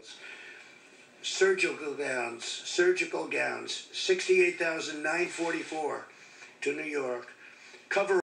hospitals. Surgical gowns, $68,944 to New York. Cover